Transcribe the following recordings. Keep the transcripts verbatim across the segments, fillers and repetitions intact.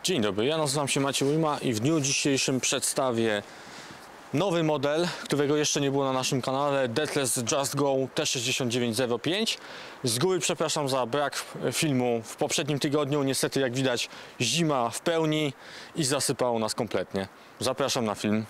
Dzień dobry, ja nazywam się Maciej Ujma i w dniu dzisiejszym przedstawię nowy model, którego jeszcze nie było na naszym kanale, Deathless Just Go T sześćdziesiąt dziewięć zero pięć. Z góry przepraszam za brak filmu w poprzednim tygodniu, niestety jak widać zima w pełni i zasypało nas kompletnie. Zapraszam na film.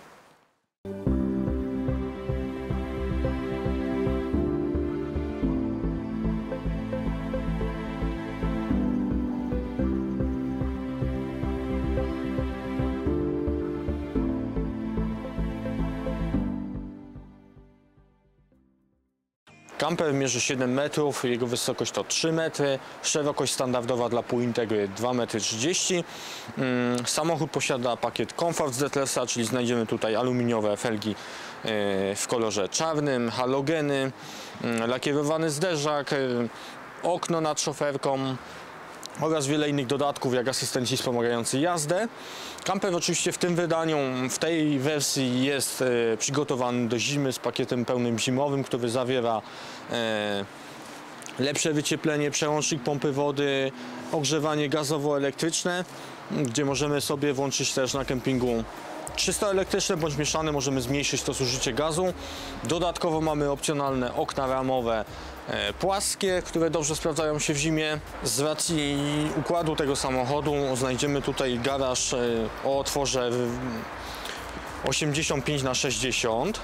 Kamper mierzy siedem metrów, jego wysokość to trzy metry, szerokość standardowa dla półintegry dwa metry trzydzieści. Samochód posiada pakiet Comfort z Deathlessa, czyli znajdziemy tutaj aluminiowe felgi w kolorze czarnym, halogeny, lakierowany zderzak, okno nad szoferką oraz wiele innych dodatków, jak asystenci wspomagający jazdę. Kamper oczywiście w tym wydaniu, w tej wersji jest e, przygotowany do zimy z pakietem pełnym zimowym, który zawiera e, lepsze wycieplenie, przełącznik pompy wody, ogrzewanie gazowo-elektryczne, gdzie możemy sobie włączyć też na kempingu czysto elektryczne bądź mieszane, możemy zmniejszyć to zużycie gazu. Dodatkowo mamy opcjonalne okna ramowe e, płaskie, które dobrze sprawdzają się w zimie. Z racji układu tego samochodu znajdziemy tutaj garaż e, o otworze osiemdziesiąt pięć na sześćdziesiąt.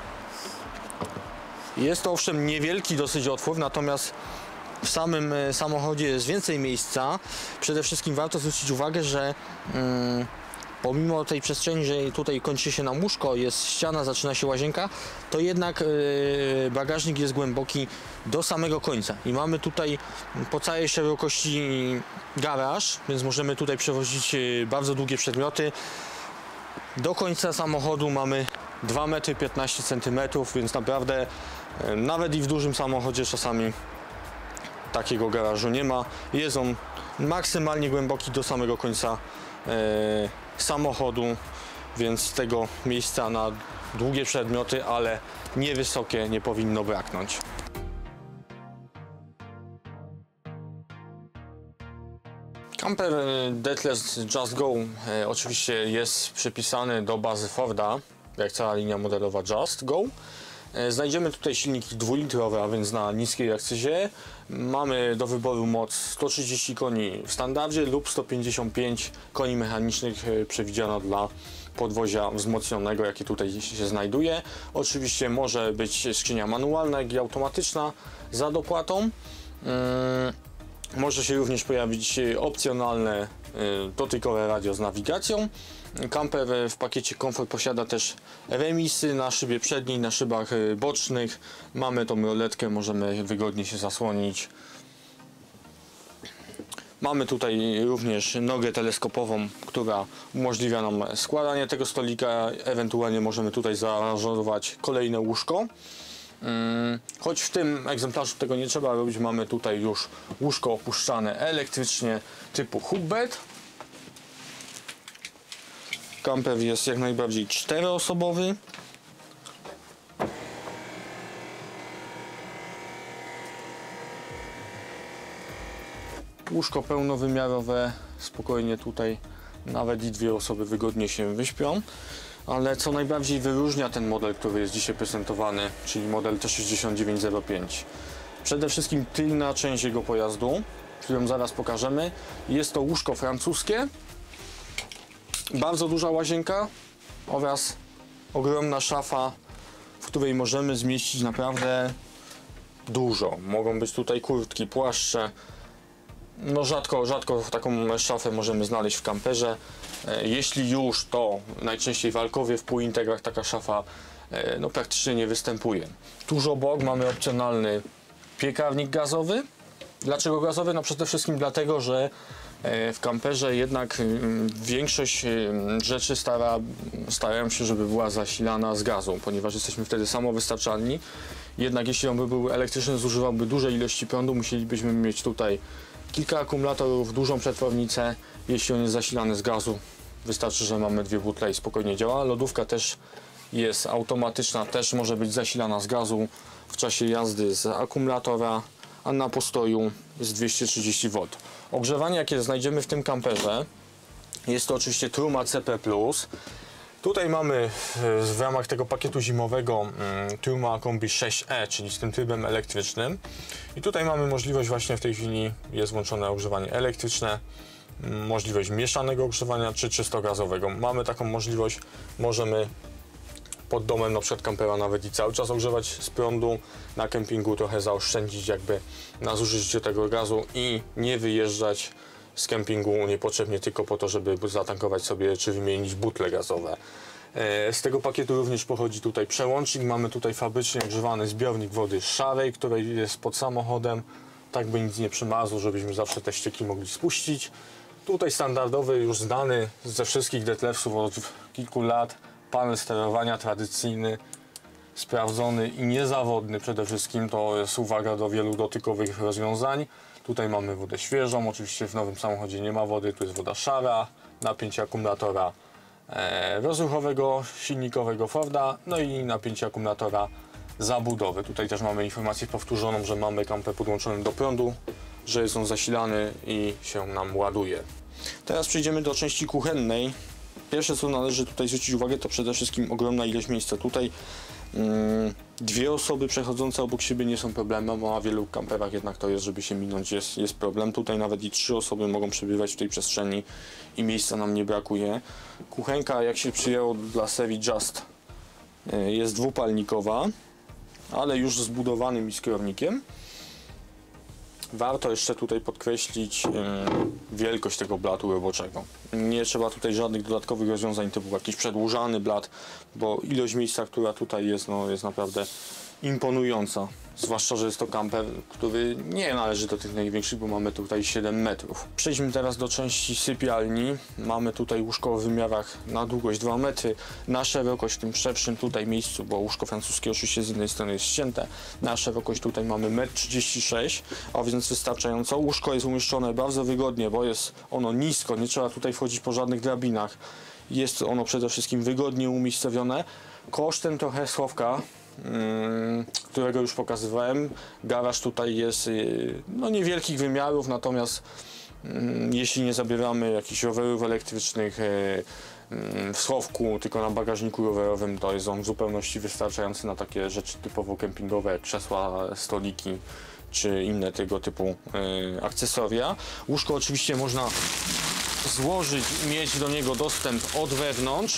Jest to owszem niewielki dosyć otwór, natomiast w samym samochodzie jest więcej miejsca. Przede wszystkim warto zwrócić uwagę, że mm, pomimo tej przestrzeni, że tutaj kończy się nam łóżko, jest ściana, zaczyna się łazienka, to jednak yy, bagażnik jest głęboki do samego końca i mamy tutaj po całej szerokości garaż, więc możemy tutaj przewozić yy, bardzo długie przedmioty. Do końca samochodu mamy dwa metry piętnaście centymetrów, więc naprawdę yy, nawet i w dużym samochodzie czasami takiego garażu nie ma. Jest on maksymalnie głęboki do samego końca yy, samochodu, więc tego miejsca na długie przedmioty, ale niewysokie, nie powinno braknąć. Kamper Deathless Just Go e, oczywiście jest przypisany do bazy Forda, jak cała linia modelowa Just Go. E, znajdziemy tutaj silniki dwulitrowe, a więc na niskiej akcyzie. Mamy do wyboru moc sto trzydzieści koni w standardzie lub sto pięćdziesiąt pięć koni mechanicznych przewidziano dla podwozia wzmocnionego, jakie tutaj się znajduje. Oczywiście może być skrzynia manualna, jak i automatyczna za dopłatą. Może się również pojawić opcjonalne dotykowe radio z nawigacją. Kamper w pakiecie Comfort posiada też remisy na szybie przedniej, na szybach bocznych. Mamy tą roletkę, możemy wygodnie się zasłonić. Mamy tutaj również nogę teleskopową, która umożliwia nam składanie tego stolika. Ewentualnie możemy tutaj zaaranżować kolejne łóżko. Choć w tym egzemplarzu tego nie trzeba robić, mamy tutaj już łóżko opuszczane elektrycznie typu hubbed. Kamper jest jak najbardziej czteroosobowy. Łóżko pełnowymiarowe, spokojnie tutaj nawet i dwie osoby wygodnie się wyśpią. Ale co najbardziej wyróżnia ten model, który jest dzisiaj prezentowany, czyli model T sześćdziesiąt dziewięć zero pięć. Przede wszystkim tylna część jego pojazdu, którą zaraz pokażemy. Jest to łóżko francuskie, bardzo duża łazienka oraz ogromna szafa, w której możemy zmieścić naprawdę dużo. Mogą być tutaj kurtki, płaszcze. No rzadko, rzadko taką szafę możemy znaleźć w kamperze. Jeśli już, to najczęściej w alkowie, w półintegrach taka szafa no, praktycznie nie występuje. Tuż obok mamy opcjonalny piekarnik gazowy. Dlaczego gazowy? No przede wszystkim dlatego, że w kamperze jednak większość rzeczy stara, starają się, żeby była zasilana z gazu, ponieważ jesteśmy wtedy samowystarczalni. Jednak jeśli on by był elektryczny, zużywałby duże ilości prądu, musielibyśmy mieć tutaj kilka akumulatorów, dużą przetwornicę. Jeśli on jest zasilany z gazu, wystarczy, że mamy dwie butle i spokojnie działa. Lodówka też jest automatyczna, też może być zasilana z gazu w czasie jazdy z akumulatora, a na postoju jest dwieście trzydzieści wolt. Ogrzewanie, jakie znajdziemy w tym kamperze, Jest to oczywiście Truma C P plus. Tutaj mamy w ramach tego pakietu zimowego Truma Kombi sześć E, czyli z tym trybem elektrycznym. I tutaj mamy możliwość, właśnie w tej chwili jest włączone ogrzewanie elektryczne, możliwość mieszanego ogrzewania czy czysto gazowego. Mamy taką możliwość, możemy pod domem na przykład kampera nawet i cały czas ogrzewać z prądu, na kempingu trochę zaoszczędzić jakby na zużycie tego gazu i nie wyjeżdżać z kempingu niepotrzebnie tylko po to, żeby zatankować sobie czy wymienić butle gazowe. Z tego pakietu również pochodzi tutaj przełącznik. Mamy tutaj fabrycznie ogrzewany zbiornik wody szarej, który jest pod samochodem, tak by nic nie przymarzło, żebyśmy zawsze te ścieki mogli spuścić. Tutaj standardowy, już znany ze wszystkich Detlefsów od kilku lat panel sterowania tradycyjny, sprawdzony i niezawodny przede wszystkim. To jest uwaga do wielu dotykowych rozwiązań. Tutaj mamy wodę świeżą, oczywiście w nowym samochodzie nie ma wody, tu jest woda szara, napięcie akumulatora e, rozruchowego, silnikowego Forda, no i napięcie akumulatora zabudowy. Tutaj też mamy informację powtórzoną, że mamy kamper podłączony do prądu, że jest on zasilany i się nam ładuje. Teraz przejdziemy do części kuchennej. Pierwsze, co należy tutaj zwrócić uwagę, to przede wszystkim ogromna ilość miejsca. Tutaj mm, dwie osoby przechodzące obok siebie nie są problemem, a w wielu kamperach jednak to jest, żeby się minąć, jest, jest problem. Tutaj nawet i trzy osoby mogą przebywać w tej przestrzeni i miejsca nam nie brakuje. Kuchenka, jak się przyjęło dla serii Just, jest dwupalnikowa, ale już z zbudowanym iskrownikiem. Warto jeszcze tutaj podkreślić yy, wielkość tego blatu roboczego. Nie trzeba tutaj żadnych dodatkowych rozwiązań typu jakiś przedłużany blat, bo ilość miejsca, która tutaj jest, no, jest naprawdę imponująca. Zwłaszcza, że jest to kamper, który nie należy do tych największych, bo mamy tutaj siedem metrów. Przejdźmy teraz do części sypialni. Mamy tutaj łóżko w wymiarach na długość dwa metry, na szerokość w tym szerszym tutaj miejscu, bo łóżko francuskie oczywiście z jednej strony jest ścięte. Na szerokość tutaj mamy metr trzydzieści sześć, a więc wystarczająco. Łóżko jest umieszczone bardzo wygodnie, bo jest ono nisko, nie trzeba tutaj wchodzić po żadnych drabinach. Jest ono przede wszystkim wygodnie umiejscowione. Kosztem trochę schowka, którego już pokazywałem. Garaż tutaj jest no, niewielkich wymiarów, natomiast jeśli nie zabieramy jakichś rowerów elektrycznych w schowku, tylko na bagażniku rowerowym, to jest on w zupełności wystarczający na takie rzeczy typowo kempingowe, jak krzesła, stoliki czy inne tego typu akcesoria. Łóżko oczywiście można złożyć i mieć do niego dostęp od wewnątrz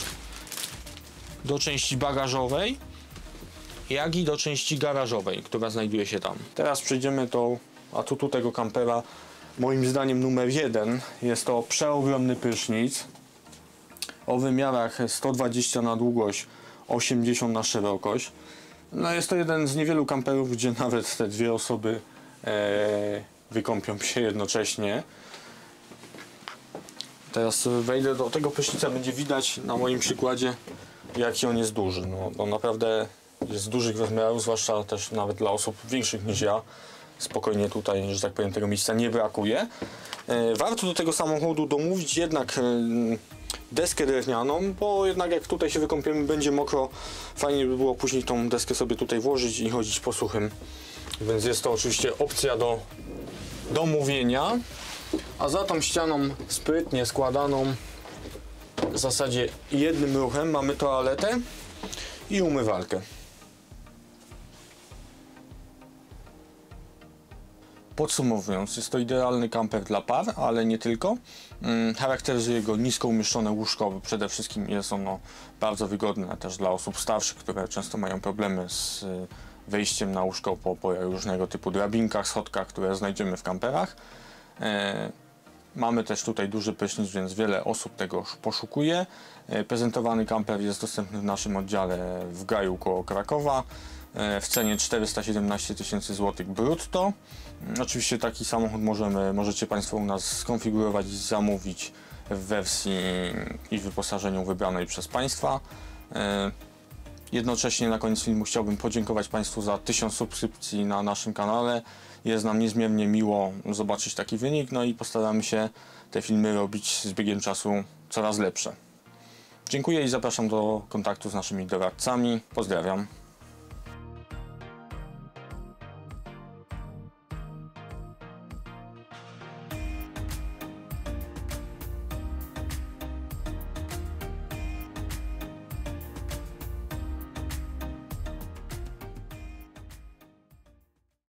do części bagażowej, jak i do części garażowej, która znajduje się tam. Teraz przejdziemy do atutu tego kampera, moim zdaniem numer jeden. Jest to przeogromny prysznic o wymiarach sto dwadzieścia na długość, osiemdziesiąt na szerokość. No jest to jeden z niewielu kamperów, gdzie nawet te dwie osoby e, wykąpią się jednocześnie. Teraz wejdę do tego prysznica, będzie widać na moim przykładzie, jaki on jest duży. No, on naprawdę jest dużych rozmiarów, zwłaszcza też nawet dla osób większych niż ja. Spokojnie tutaj, że tak powiem, tego miejsca nie brakuje. E, warto do tego samochodu domówić jednak e, deskę drewnianą, bo jednak jak tutaj się wykąpiemy, będzie mokro. Fajnie by było później tą deskę sobie tutaj włożyć i chodzić po suchym. Więc jest to oczywiście opcja do domówienia. A za tą ścianą sprytnie składaną w zasadzie jednym ruchem mamy toaletę i umywalkę. Podsumowując, jest to idealny kamper dla par, ale nie tylko. Charakteryzuje go nisko umieszczone łóżko, przede wszystkim jest ono bardzo wygodne też dla osób starszych, które często mają problemy z wejściem na łóżko po, po różnego typu drabinkach, schodkach, które znajdziemy w kamperach. E, mamy też tutaj duży prysznic, więc wiele osób tego poszukuje. E, prezentowany kamper jest dostępny w naszym oddziale w Gaju koło Krakowa e, w cenie czterysta siedemnaście tysięcy złotych brutto. Oczywiście taki samochód możemy, możecie Państwo u nas skonfigurować i zamówić w wersji i wyposażeniu wybranej przez Państwa. Jednocześnie na koniec filmu chciałbym podziękować Państwu za tysiąc subskrypcji na naszym kanale. Jest nam niezmiernie miło zobaczyć taki wynik, no i postaramy się te filmy robić z biegiem czasu coraz lepsze. Dziękuję i zapraszam do kontaktu z naszymi doradcami. Pozdrawiam.